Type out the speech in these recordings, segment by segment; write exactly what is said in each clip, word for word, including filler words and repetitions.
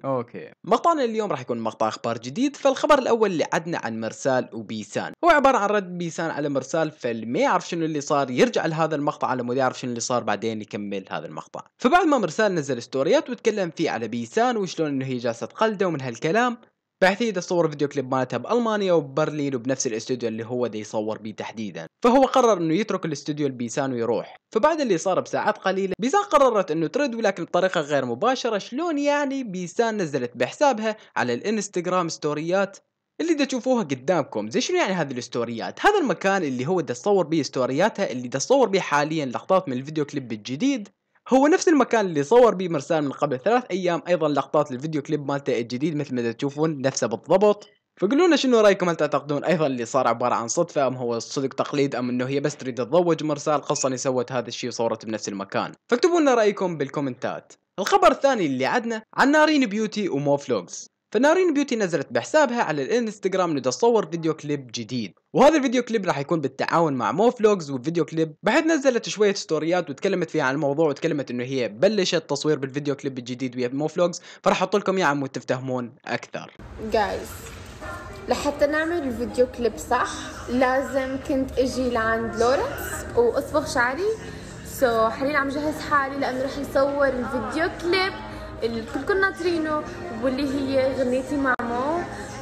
اوكي، مقطعنا اليوم راح يكون مقطع اخبار جديد. فالخبر الاول اللي عدنا عن مرسال وبيسان هو عباره عن رد بيسان على مرسال، فاللي ما يعرف شنو اللي صار يرجع لهذا المقطع على مود يعرف شنو اللي صار بعدين يكمل هذا المقطع. فبعد ما مرسال نزل ستوريات وتكلم فيه على بيسان وشلون انه هي جالسه تقلده ومن هالكلام، بحيث هي تصور فيديو كليب مالتها بالمانيا وبرلين وبنفس الاستوديو اللي هو دي يصور بيه تحديدا. فهو قرر انه يترك الاستوديو لبيسان ويروح. فبعد اللي صار بساعات قليله بيسان قررت انه ترد، ولكن بطريقه غير مباشره. شلون يعني؟ بيسان نزلت بحسابها على الانستغرام ستوريات اللي دا تشوفوها قدامكم. زي شنو يعني هذه الستوريات؟ هذا المكان اللي هو دا تصور بيه ستورياتها، اللي دا تصور بيه حاليا لقطات من الفيديو كليب الجديد، هو نفس المكان اللي صور بيه مرسال من قبل ثلاث ايام ايضا لقطات للفيديو كليب مالته الجديد، مثل ما تشوفون نفسه بالضبط. فقولوا لنا شنو رايكم؟ هل تعتقدون ايضا اللي صار عباره عن صدفه، ام هو صدق تقليد، ام انه هي بس تريد تضوج مرسال قصه اني سوت هذا الشيء وصورت بنفس المكان؟ فاكتبوا لنا رايكم بالكومنتات. الخبر الثاني اللي عدنا عن نارين بيوتي ومو فلوجز. فنارين بيوتي نزلت بحسابها على الانستغرام انه تصور فيديو كليب جديد، وهذا الفيديو كليب راح يكون بالتعاون مع مو فلوجز والفيديو كليب، بعد نزلت شويه ستوريات وتكلمت فيها عن الموضوع، وتكلمت انه هي بلشت تصوير بالفيديو كليب الجديد ويا مو فلوجز. فراح احط لكم اياه عمود تفتهمون اكثر. جايز، لحتى نعمل الفيديو كليب صح لازم كنت اجي لعند لورنس واصبغ شعري. سو so, حاليا عم جهز حالي لانه رح نصور الفيديو كليب اللي كلكم ناطرينه واللي هي غنيتي مع مو.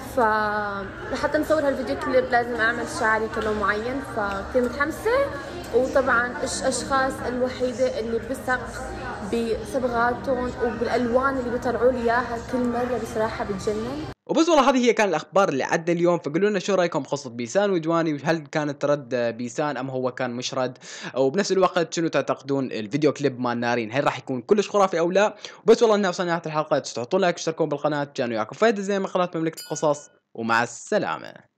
فلحتى نصور هالفيديو كليب لازم اعمل شعري كلون معين، فكنت متحمسه. وطبعا الاشخاص الوحيده اللي بثق بصبغاتهم وبالالوان اللي بيطلعوا لي اياها كل مره بصراحه بتجنن. وبس والله هذه هي كان الاخبار اللي عدى اليوم. فقولوا لنا شو رايكم بخصوص بيسان ودواني، وهل كانت رد بيسان ام هو كان مش رد؟ وبنفس الوقت شنو تعتقدون الفيديو كليب مال نارين هل راح يكون كلش خرافي او لا؟ وبس والله اننا وصلنا نهايه الحلقه. تحطوا لايك وتشتركون بالقناه. كانوا وياكم فايد زي ما قناه مملكه القصص، ومع السلامه.